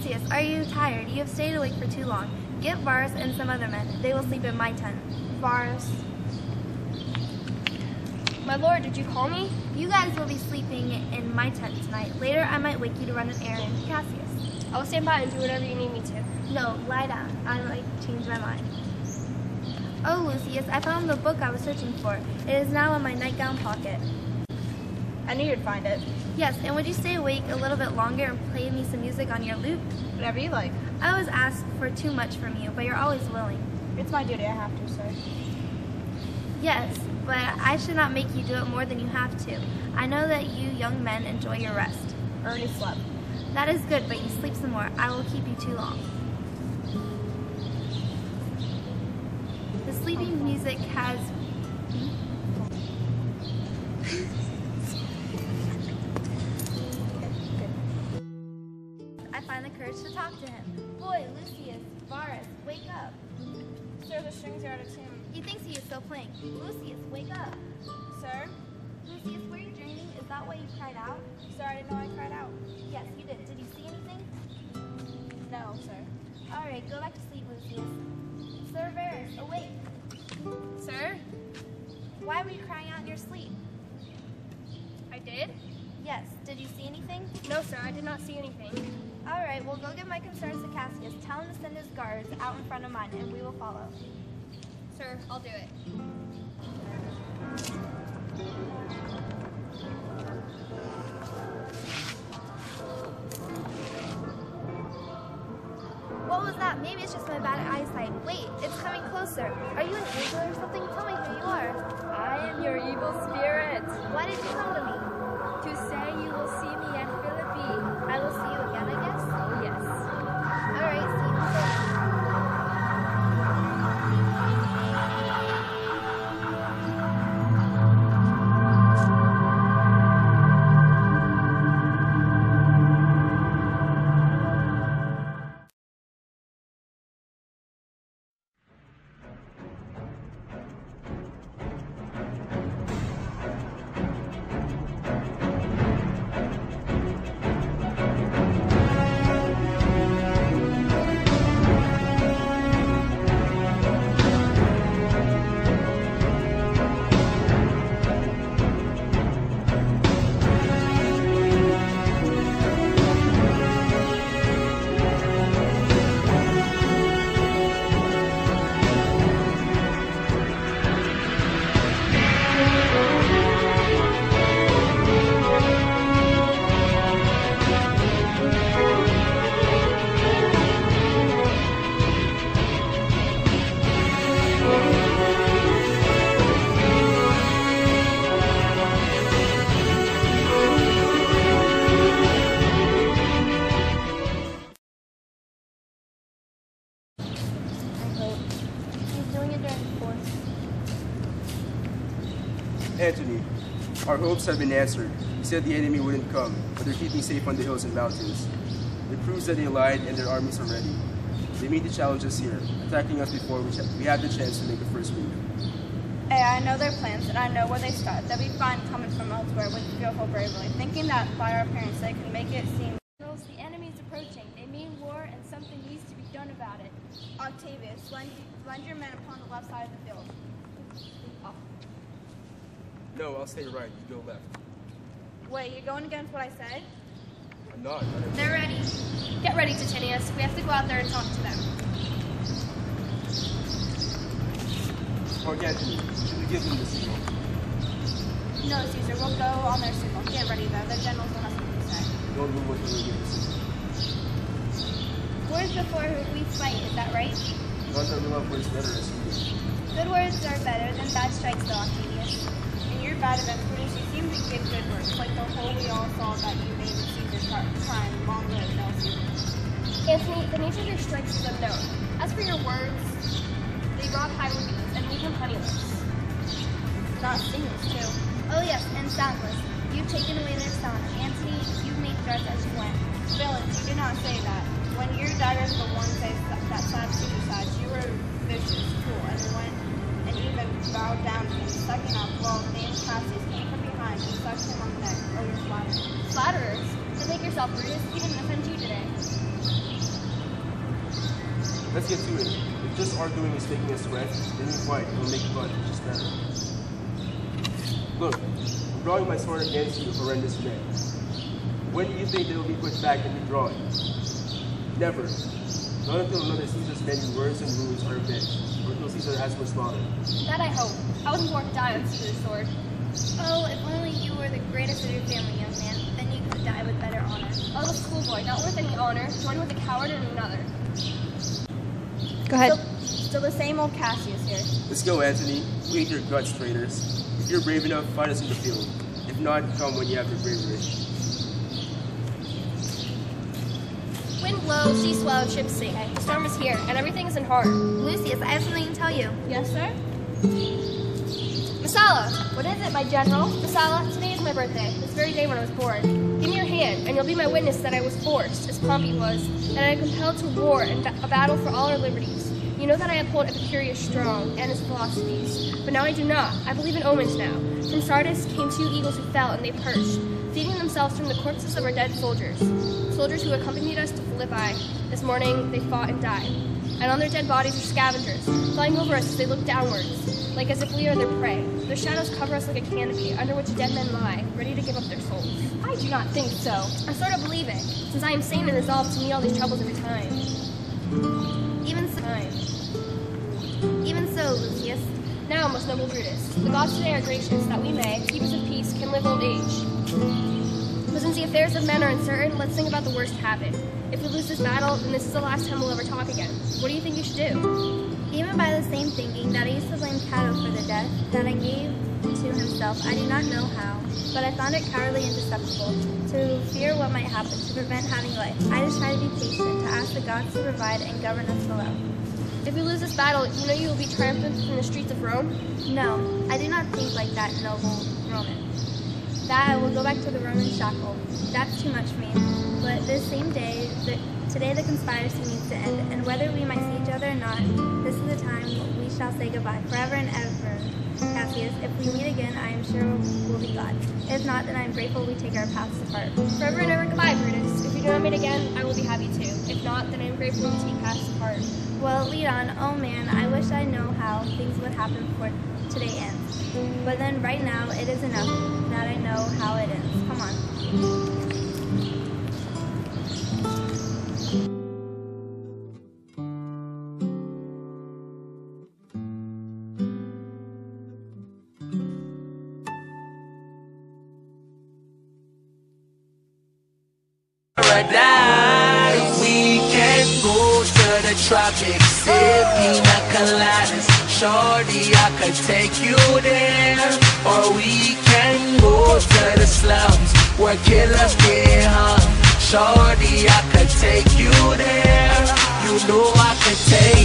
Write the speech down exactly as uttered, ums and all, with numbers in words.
Lucius, are you tired? You have stayed awake for too long. Get Varus and some other men. They will sleep in my tent. Varus. My lord, did you call me? You guys will be sleeping in my tent tonight. Later, I might wake you to run an errand to Cassius. I will stand by and do whatever you need me to. No, lie down. I might change my mind. Oh, Lucius, I found the book I was searching for. It is now in my nightgown pocket. I knew you'd find it. Yes, and would you stay awake a little bit longer and play me some music on your lute? Whatever you like. I always ask for too much from you, but you're always willing. It's my duty, I have to, sir. Yes, but I should not make you do it more than you have to. I know that you young men enjoy your rest. Already slept. That is good, but you sleep some more. I will keep you too long. The sleeping music has... I find the courage to talk to him. Boy, Lucius, Varus, wake up. Sir, the strings are out of tune. He thinks he is still playing. Lucius, wake up. Sir? Lucius, were you dreaming? Is that why you cried out? Sir, I didn't know I cried out. Yes, you did. Did you see anything? No, sir. All right, go back to sleep, Lucius. Sir Varus, awake. Sir? Why were you crying out in your sleep? I did? Yes. Did you see anything? No, sir, I did not see anything. All right, well, go give my concerns to Cassius. Tell him to send his guards out in front of mine, and we will follow. Sir, I'll do it. What was that? Maybe it's just my bad eyesight. Wait, it's coming closer. Are you an angel or something? Tell me who you are. I am your evil spirit. Why did you come to me? To say you will see me at Philippi. I will see you again, I guess? Oh, yes. All right, see you soon. Antony, our hopes have been answered. You said the enemy wouldn't come, but they're keeping safe on the hills and mountains. It proves that they lied and their armies are ready. They mean to challenge us here, attacking us before we, we have the chance to make a first move. Hey, I know their plans and I know where they start. They'll be fine coming from elsewhere with fearful bravery, thinking that by our appearance they can make it seem. The enemy's approaching. They mean war and something needs to be done about it. Octavius, lend, lend your men upon the left side of the field. Oh. No, I'll stay right. You go left. Wait, you're going against what I said? I'm not. I don't They're ready. Get ready, Titinius. We have to go out there and talk to them. Mark Antony, should we give them the signal? No, Caesar, we'll go on their signal. Get ready, though. The generals will have something to say. Don't move until we give the signal. Words before we fight, is that right? Not that we love words better as you do. Good words are better than bad strikes, though, Octavius. In your bad events, Brutus, you seem to give good words, like the whole we all saw that you made with Caesar's crime. Long live, no Caesar. Antony, the nature of your strikes is unknown. As for your words, they rob highwaymen and leave them penniless. Not singers, too. Oh yes, and soundless. You've taken away their sound. Antony, you've made threats as you went. Villains, you do not say that. When your daggers were one face that, that sad suicides, you were vicious, cruel, and went and even bowed down to him. Second up, while named Cassius came from behind and sucked him on the neck. Oh, you're flatterers. Flatterers? To make yourself Brutus, he didn't offend you today. Let's get to it. If just arguing is making us sweat, then we fight and we'll make blood, which is better. Look, I'm drawing my sword against you, horrendous men. When do you think they will be put back and redrawn? Never. Not until another Caesar's many words and rules are avenged, or until Caesar has for slaughter. That I hope. I wasn't born to die on Caesar's sword. Oh, if only you were the greatest of your family, young man. Then you could die with better honor. A little schoolboy, not worth any honor, joined with a coward and another. Go ahead. Still, still the same old Cassius here. Let's go, Antony. We hate your guts, traitors. If you're brave enough, fight us in the field. If not, come when you have your bravery. Wind blows, sea swell, and ships sink. The storm is here, and everything is in horror. Lucius, I have something to tell you. Yes, sir? Messala! What is it, my general? Messala, today is my birthday, this very day when I was born. Give me your hand, and you'll be my witness that I was forced, as Pompey was, that I am compelled to war and ba- a battle for all our liberties. You know that I uphold Epicurus strong and his philosophies, but now I do not. I believe in omens now. From Sardis came two eagles who fell, and they perched, feeding themselves from the corpses of our dead soldiers. Soldiers who accompanied us to Philippi. This morning they fought and died. And on their dead bodies are scavengers, flying over us as they look downwards, like as if we are their prey. Their shadows cover us like a canopy, under which dead men lie, ready to give up their souls. I do not think so. I sort of believe it, since I am sane and resolved to meet all these troubles every time. Even so, Time. even so, Lucius. Now, most noble Brutus, the gods today are gracious, that we may, keepers of peace, can live old age. But since the affairs of men are uncertain, let's think about the worst habit. If we lose this battle, then this is the last time we'll ever talk again. What do you think you should do? Even by the same thinking that I used to blame Cato for the death that I gave to himself, I do not know how, but I found it cowardly and deceptive to fear what might happen, to prevent having life. I just try to be patient, to ask the gods to provide and govern us below. If we lose this battle, you know you will be triumphant in the streets of Rome? No, I do not think like that, noble Roman. That I will go back to the Roman shackle. That's too much for me. But this same day, the, today the conspiracy needs to end, and whether we might see each other or not, this is the time we shall say goodbye, forever and ever. Cassius, if we meet again, I am sure we'll be glad. If not, then I am grateful we take our paths apart. Forever and ever goodbye, Brutus. If we do not meet again, I will be happy too. If not, then I am grateful we take paths apart. Well, lead on. Oh man, I wish I know how things would happen before today ends. But then right now, it is enough that I know how it ends. Come on. Paradise, we can go to the tropics, pina coladas. Shorty, I could take you there, or we can go to the slums where killers get hung. Shorty, I could take you there. You know I could take